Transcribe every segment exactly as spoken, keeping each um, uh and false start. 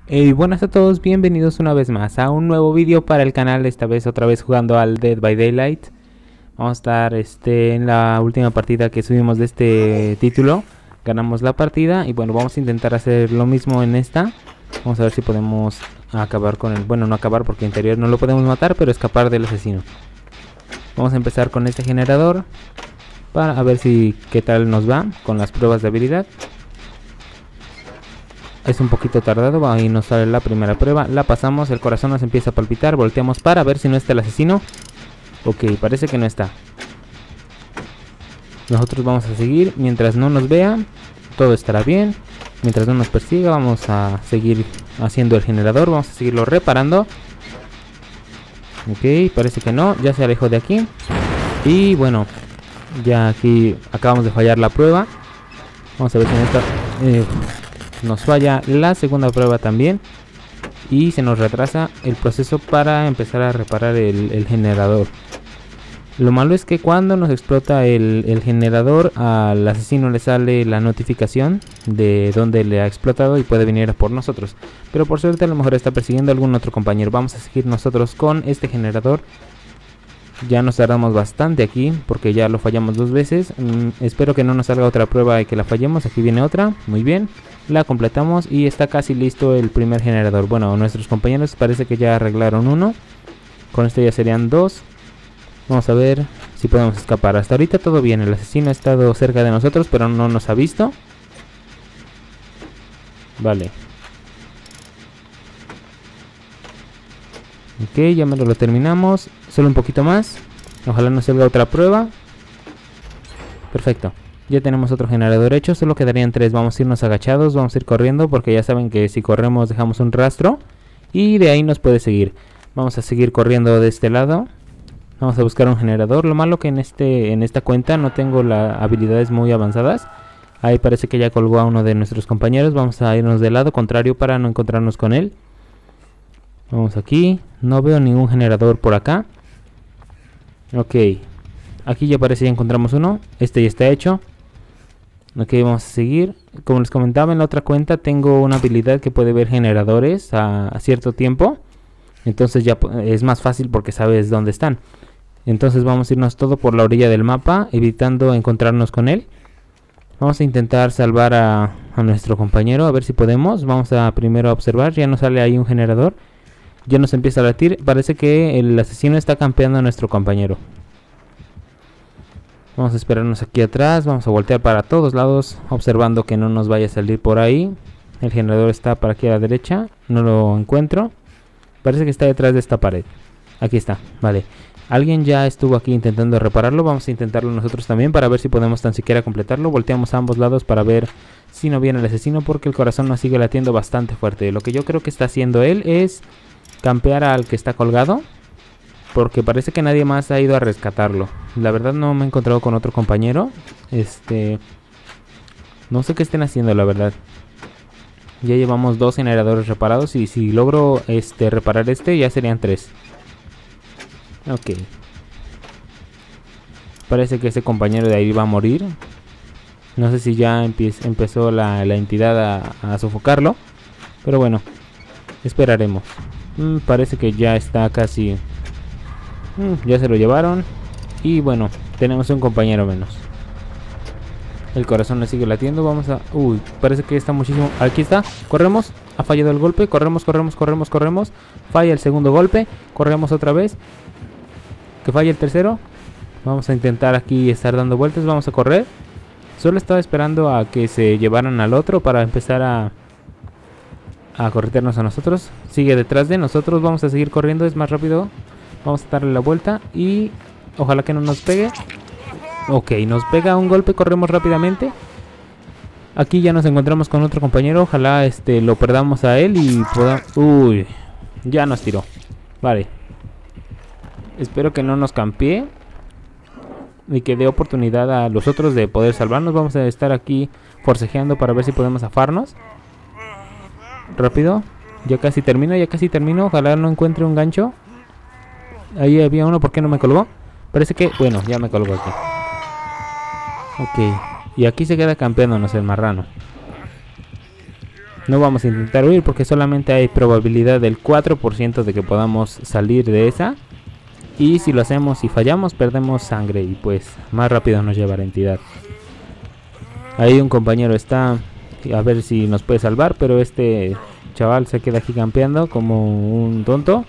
Hey, buenas a todos, bienvenidos una vez más a un nuevo vídeo para el canal, esta vez otra vez jugando al Dead by Daylight. Vamos a estar este, en la última partida que subimos de este título. Ganamos la partida y bueno, vamos a intentar hacer lo mismo en esta. Vamos a ver si podemos acabar con el... Bueno, no acabar porque interior no lo podemos matar, pero escapar del asesino. Vamos a empezar con este generador para ver si qué tal nos va con las pruebas de habilidad. Es un poquito tardado, ahí nos sale la primera prueba, la pasamos, el corazón nos empieza a palpitar, volteamos para ver si no está el asesino. Ok, parece que no está. Nosotros vamos a seguir, mientras no nos vea, todo estará bien. Mientras no nos persiga, vamos a seguir haciendo el generador, vamos a seguirlo reparando. Ok, parece que no, ya se alejó de aquí. Y bueno, ya aquí acabamos de fallar la prueba. Vamos a ver si en esta... Eh, nos falla la segunda prueba también y se nos retrasa el proceso para empezar a reparar el, el generador. Lo malo es que cuando nos explota el, el generador, al asesino le sale la notificación de dónde le ha explotado y puede venir a por nosotros, pero por suerte a lo mejor está persiguiendo a algún otro compañero. Vamos a seguir nosotros con este generador. Ya nos tardamos bastante aquí porque ya lo fallamos dos veces. mm, Espero que no nos salga otra prueba y que la fallemos. Aquí viene otra, muy bien, la completamos y está casi listo el primer generador. Bueno, nuestros compañeros parece que ya arreglaron uno. Con este ya serían dos. Vamos a ver si podemos escapar. Hasta ahorita todo bien, el asesino ha estado cerca de nosotros pero no nos ha visto. Vale. Ok, ya me lo terminamos. Solo un poquito más. Ojalá nos salga otra prueba. Perfecto. Ya tenemos otro generador hecho. Solo quedarían tres. Vamos a irnos agachados. Vamos a ir corriendo porque ya saben que si corremos dejamos un rastro. Y de ahí nos puede seguir. Vamos a seguir corriendo de este lado. Vamos a buscar un generador. Lo malo que en, este, en esta cuenta no tengo las habilidades muy avanzadas. Ahí parece que ya colgó a uno de nuestros compañeros. Vamos a irnos del lado contrario para no encontrarnos con él. Vamos aquí. No veo ningún generador por acá. Ok. Aquí ya parece que ya encontramos uno. Este ya está hecho. Ok, vamos a seguir. Como les comentaba en la otra cuenta, tengo una habilidad que puede ver generadores a, a cierto tiempo. Entonces ya es más fácil porque sabes dónde están. Entonces vamos a irnos todo por la orilla del mapa, evitando encontrarnos con él. Vamos a intentar salvar a, a nuestro compañero, a ver si podemos. Vamos a primero observar, ya nos sale ahí un generador. Ya nos empieza a latir, parece que el asesino está campeando a nuestro compañero. Vamos a esperarnos aquí atrás, vamos a voltear para todos lados, observando que no nos vaya a salir por ahí. El generador está para aquí a la derecha, no lo encuentro. Parece que está detrás de esta pared. Aquí está, vale. Alguien ya estuvo aquí intentando repararlo, vamos a intentarlo nosotros también para ver si podemos tan siquiera completarlo. Volteamos a ambos lados para ver si no viene el asesino porque el corazón nos sigue latiendo bastante fuerte. Lo que yo creo que está haciendo él es campear al que está colgado, porque parece que nadie más ha ido a rescatarlo. La verdad no me he encontrado con otro compañero. Este... No sé qué estén haciendo, la verdad. Ya llevamos dos generadores reparados y si logro este reparar este ya serían tres. Ok. Parece que ese compañero de ahí va a morir. No sé si ya empezó la, la entidad a, a sofocarlo. Pero bueno, esperaremos. Mm, parece que ya está casi... Mm, ya se lo llevaron. Y bueno, tenemos un compañero menos. El corazón le sigue latiendo. Vamos a... Uy, parece que está muchísimo... Aquí está, corremos. Ha fallado el golpe, corremos, corremos, corremos, corremos. Falla el segundo golpe, corremos otra vez. Que falle el tercero. Vamos a intentar aquí estar dando vueltas. Vamos a correr. Solo estaba esperando a que se llevaran al otro para empezar a... a corretearnos a nosotros. Sigue detrás de nosotros, vamos a seguir corriendo, es más rápido. Vamos a darle la vuelta y ojalá que no nos pegue. Ok, nos pega un golpe, corremos rápidamente. Aquí ya nos encontramos con otro compañero, ojalá este lo perdamos a él y podamos... Uy, ya nos tiró. Vale. Espero que no nos campee y que dé oportunidad a los otros de poder salvarnos. Vamos a estar aquí forcejeando para ver si podemos zafarnos. Rápido, ya casi termino, ya casi termino. Ojalá no encuentre un gancho. Ahí había uno, ¿por qué no me colgó? Parece que, bueno, ya me colgó aquí. Ok, y aquí se queda campeándonos el marrano. No vamos a intentar huir porque solamente hay probabilidad del cuatro por ciento de que podamos salir de esa. Y si lo hacemos y fallamos, perdemos sangre y pues más rápido nos lleva la entidad. Ahí un compañero está a ver si nos puede salvar, pero este chaval se queda aquí campeando como un tonto.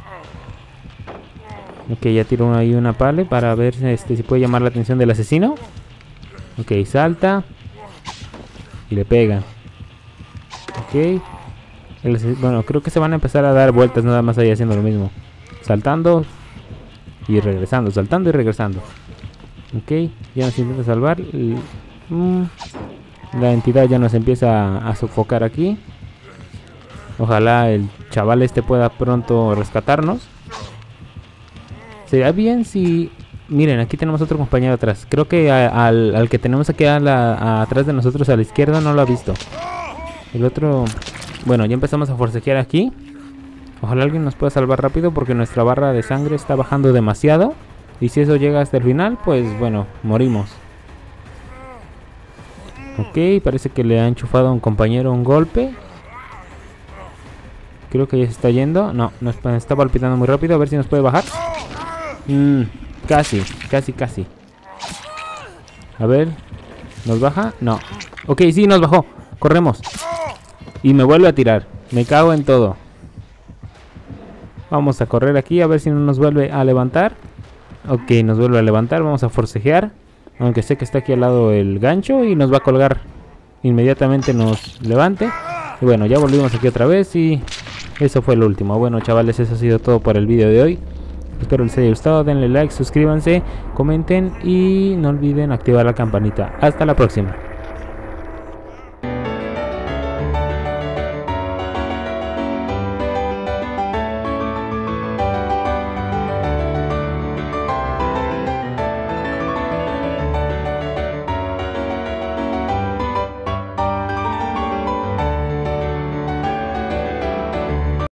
Ok, ya tiro ahí una pale para ver este, si puede llamar la atención del asesino. Ok, salta y le pega. Ok. El, bueno, creo que se van a empezar a dar vueltas nada más ahí haciendo lo mismo. Saltando y regresando, saltando y regresando. Ok, ya nos intenta salvar. Y, mm, la entidad ya nos empieza a, a sofocar aquí. Ojalá el chaval este pueda pronto rescatarnos. Sería bien si... Miren, aquí tenemos otro compañero atrás. Creo que a, al, al que tenemos aquí a la, a, atrás de nosotros a la izquierda no lo ha visto. El otro... Bueno, ya empezamos a forcejear aquí. Ojalá alguien nos pueda salvar rápido porque nuestra barra de sangre está bajando demasiado. Y si eso llega hasta el final, pues bueno, morimos. Ok, parece que le ha enchufado a un compañero un golpe. Creo que ya se está yendo. No, nos está palpitando muy rápido. A ver si nos puede bajar. Mm, casi, casi, casi. A ver, ¿nos baja? No. Ok, sí, nos bajó. Corremos. Y me vuelve a tirar. Me cago en todo. Vamos a correr aquí a ver si no nos vuelve a levantar. Ok, nos vuelve a levantar. Vamos a forcejear. Aunque sé que está aquí al lado el gancho y nos va a colgar. Inmediatamente nos levante. Y bueno, ya volvimos aquí otra vez y eso fue lo último. Bueno, chavales, eso ha sido todo por el video de hoy. Espero les haya gustado. Denle like, suscríbanse, comenten y no olviden activar la campanita. Hasta la próxima.